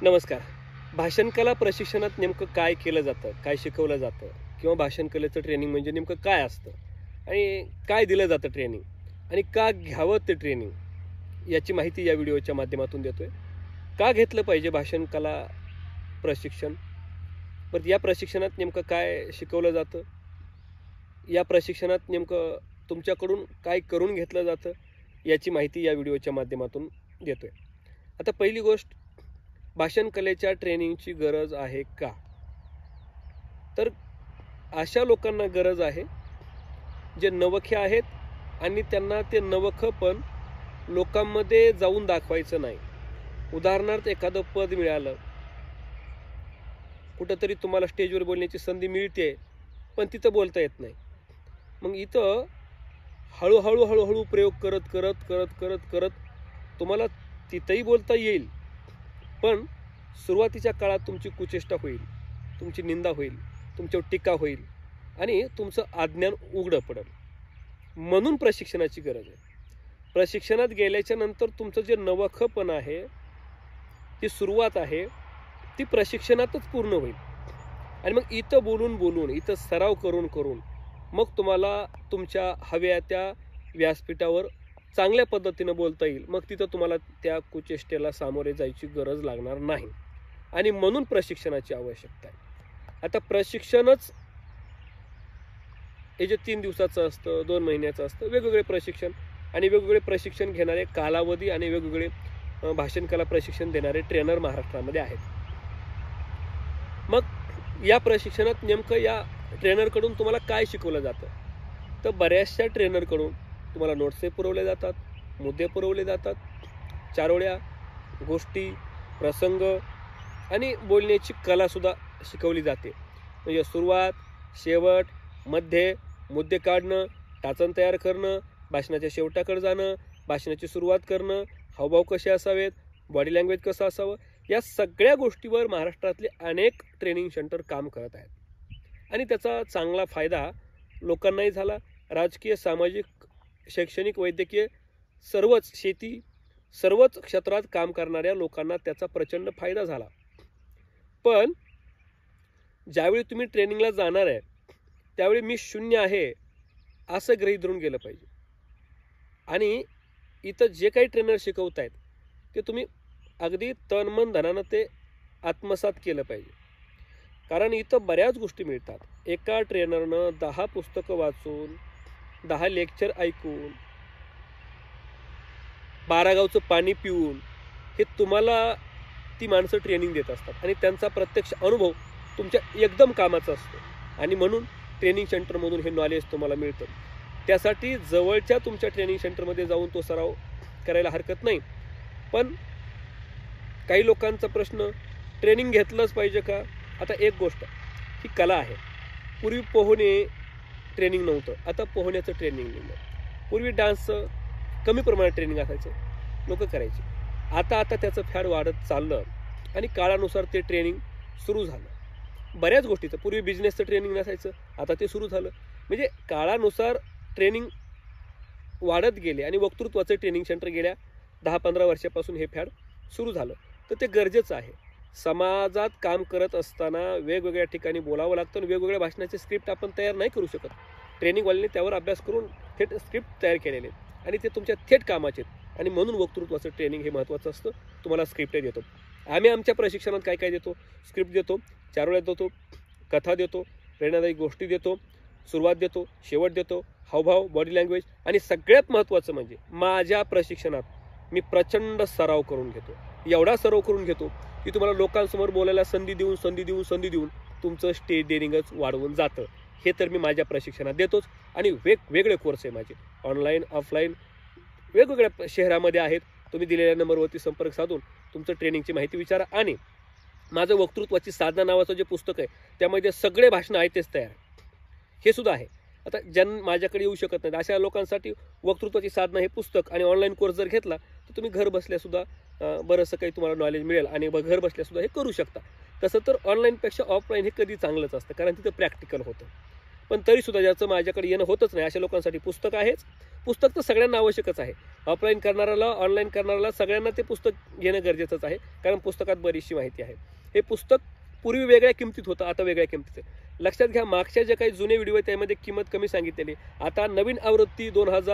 नमस्कार. भाषण कला प्रशिक्षणात नेमकं काय केलं जातं, काय शिकवलं जातं किंवा भाषण कलेचं ट्रेनिंग म्हणजे नेमकं काय असतं आणि काय दिलं जातं ट्रेनिंग आणि का घ्यावं ते ट्रेनिंग याची माहिती या व्हिडिओच्या माध्यमातून देतोय. का घेतलं पाहिजे भाषण कला प्रशिक्षण, परत या प्रशिक्षणात नेमकं काय शिकवलं जातं, या प्रशिक्षणात नेमकं तुमच्याकडून काय करून घेतलं जातं याची माहिती या व्हिडिओच्या माध्यमातून देतोय. आता पहिली गोष्ट, भाषण कलेच्या ट्रेनिंगची गरज आहे का? तर अशा लोकांना गरज आहे जे नवखे आहेत आणि त्यांना ते नवखं पण लोकांमध्ये जाऊन दाखवायचं नाही. उदाहरणार्थ, एखादं पद मिळालं, कुठंतरी तुम्हाला स्टेजवर बोलण्याची संधी मिळते पण तिथं बोलता येत नाही. मग इथं हळूहळू प्रयोग करत करत करत करत करत तुम्हाला तिथंही बोलता येईल, पण सुरुवातीच्या काळात तुमची कुचेष्टा होईल, तुमची निंदा होईल, तुमच्यावर टीका होईल आणि तुमचं अज्ञान उघडं पडेल. म्हणून प्रशिक्षणाची गरज आहे. प्रशिक्षणात गेल्याच्या नंतर तुमचं जे नवखपण आहे, ती सुरुवात आहे, ती प्रशिक्षणातच पूर्ण होईल. आणि मग इथं बोलून इथं सराव करून मग तुम्हाला तुमच्या हव्या त्या व्यासपीठावर चांगल्या पद्धतीनं बोलता येईल. मग तिथं तुम्हाला त्या कुचेष्टेला सामोरे जायची गरज लागणार नाही. आणि म्हणून प्रशिक्षणाची आवश्यकता आहे. आता प्रशिक्षणच हे जे 3 दिवसाचं असतं, 2 महिन्याचं असतं, वेगवेगळे प्रशिक्षण आणि वेगवेगळे प्रशिक्षण घेणारे कालावधी आणि वेगवेगळे भाषण कला प्रशिक्षण देणारे ट्रेनर महाराष्ट्रामध्ये आहेत. मग या प्रशिक्षणात नेमकं या ट्रेनरकडून तुम्हाला काय शिकवलं जातं? तर बऱ्याचशा ट्रेनरकडून तुम्हाला नोट्सही पुरवले जातात, मुद्दे पुरवले जातात, चारोळ्या, गोष्टी, प्रसंग आणि बोलण्याची कलासुद्धा शिकवली जाते. म्हणजे सुरुवात, शेवट, मध्य, मुद्दे काढणं, टाचण तयार करणं, भाषणाच्या शेवटाकडे जाणं, भाषणाची सुरुवात करणं, हावभाव कसे असावेत, बॉडी लँग्वेज कसं असावं, या सगळ्या गोष्टीवर महाराष्ट्रातले अनेक ट्रेनिंग सेंटर काम करत आहेत. आणि त्याचा चांगला फायदा लोकांनाही झाला. राजकीय, सामाजिक, शैक्षणिक, वैद्यकीय, सर्वच, शेती, सर्वच क्षेत्रात काम करणाऱ्या लोकांना त्याचा प्रचंड फायदा झाला. पण ज्यावेळी तुम्ही ट्रेनिंगला जाणार आहे त्यावेळी मी शून्य आहे असं गृहीत धरून गेलं पाहिजे. आणि इथं जे काही ट्रेनर शिकवत आहेत ते तुम्ही अगदी तन मन धनानं ते आत्मसात केलं पाहिजे. कारण इथं बऱ्याच गोष्टी मिळतात. एका ट्रेनरनं 10 पुस्तकं वाचून, 10 लेक्चर ऐकून, 12 गावचं पाणी पिऊन हे तुम्हाला ती माणसं ट्रेनिंग देत असतात आणि त्यांचा प्रत्यक्ष अनुभव तुमच्या एकदम कामाचा असतो. आणि म्हणून ट्रेनिंग सेंटरमधून हे नॉलेज तुम्हाला मिळतं. त्यासाठी जवळच्या तुमच्या ट्रेनिंग सेंटरमध्ये जाऊन तो सराव करायला हरकत नाही. पण काही लोकांचा प्रश्न, ट्रेनिंग घेतलंच पाहिजे का? आता एक गोष्ट, ही कला आहे. पूर्वी पोहणे ट्रेनिंग नव्हतं, आता पोहण्याचं ट्रेनिंग निघलं. पूर्वी डान्सचं कमी प्रमाणात ट्रेनिंग असायचं, लोक करायचे. आता त्याचं फॅड वाढत चाललं आणि काळानुसार ते ट्रेनिंग सुरू झालं. बऱ्याच गोष्टीचं, पूर्वी बिझनेसचं ट्रेनिंग नसायचं, आता ते सुरू झालं. म्हणजे काळानुसार ट्रेनिंग वाढत गेले आणि वक्तृत्वाचं ट्रेनिंग सेंटर गेल्या 10-15 वर्षापासून हे फॅड सुरू झालं. तर ते गरजेचं आहे. समाजात काम करत असताना वेगवेगळ्या ठिकाणी बोलावं लागतं आणि वेगवेगळ्या भाषणाचे स्क्रिप्ट आपण तयार नाही करू शकत. ट्रेनिंगवाल्यांनी त्यावर अभ्यास करून थेट स्क्रिप्ट तयार केलेले आणि ते तुमच्या थेट कामाचे आहेत. आणि म्हणून वक्तृत्वाचं ट्रेनिंग हे महत्त्वाचं असतं. तुम्हाला स्क्रिप्ट देतो आम्ही. आमच्या प्रशिक्षणात काय देतो? स्क्रिप्ट देतो, चारोळ्यात देतो, कथा देतो, प्रेरणादायी गोष्टी देतो, सुरुवात देतो, शेवट देतो, हावभाव, बॉडी लँग्वेज आणि सगळ्यात महत्त्वाचं म्हणजे माझ्या प्रशिक्षणात मी प्रचंड सराव करून घेतो. एवढा सराव करून घेतो की तुम्हाला लोकांसमोर बोलायला संधी देऊन तुमचं स्टेज डेअरिंगच वाढवून जातं. हे तर मी माझ्या प्रशिक्षणात देतोच. आणि वेगवेगळे कोर्स आहे माझे, ऑनलाईन, ऑफलाईन, वेगवेगळ्या शहरामध्ये आहेत. तुम्ही दिलेल्या नंबरवरती संपर्क साधून तुमचं ट्रेनिंगची माहिती विचारा. आणि माझं वक्तृत्वाची साधना नावाचं जे पुस्तक आहे त्यामध्ये सगळे भाषणं आहेत तेच तयार आहे, हे सुद्धा आहे. आता माझ्याकडे येऊ शकत नाहीत अशा लोकांसाठी वक्तृत्वाची साधना हे पुस्तक आणि ऑनलाईन कोर्स जर घेतला तर तुम्ही घर बसल्यासुद्धा बरंचसं काही तुम्हाला नॉलेज मिळेल आणि घर बसल्यासुद्धा हे करू शकता. तसं तर ऑनलाईनपेक्षा ऑफलाईन हे कधी चांगलंच असतं, कारण तिथं प्रॅक्टिकल होतं. पण तरीसुद्धा ज्याचं माझ्याकडे येणं होतच नाही अशा लोकांसाठी पुस्तक आहेच. पुस्तक तर सगळ्यांना आवश्यकच आहे. ऑफलाईन करणाऱ्याला, ऑनलाईन करणाऱ्याला सगळ्यांना ते पुस्तक घेणं गरजेचंच आहे, कारण पुस्तकात बरीचशी माहिती आहे. हे पुस्तक पूर्वी वेगळ्या किमतीत होतं, आता वेगळ्या किमतीत आहे. लक्षात घ्या, मागच्या जे काही जुने व्हिडिओ आहेत त्यामध्ये किंमत कमी सांगितलेली. आता नवीन आवृत्ती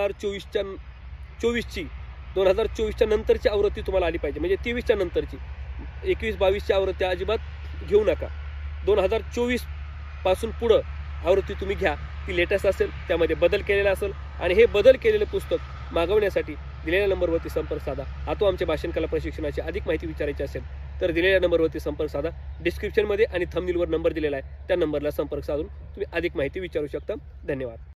2024च्या नंतरची आवृत्ती तुम्हाला आली पाहिजे, म्हणजे 23च्या नंतरची. 21-22च्या आवृत्त्या अजिबात घेऊ नका. 2024 पासून पुढं आवृत्ती तुम्ही घ्या, ती लेटेस्ट असेल, त्यामध्ये बदल केलेला असेल. आणि हे बदल केलेलं पुस्तक मागवण्यासाठी दिलेल्या नंबरवरती संपर्क साधा. आता आमच्या भाषण कला प्रशिक्षणाची अधिक माहिती विचारायची असेल तर दिलेल्या नंबरवरती संपर्क साधा. डिस्क्रिप्शनमध्ये आणि थंबनेलवर नंबर दिलेला आहे, त्या नंबरला संपर्क साधून तुम्ही अधिक माहिती विचारू शकता. धन्यवाद.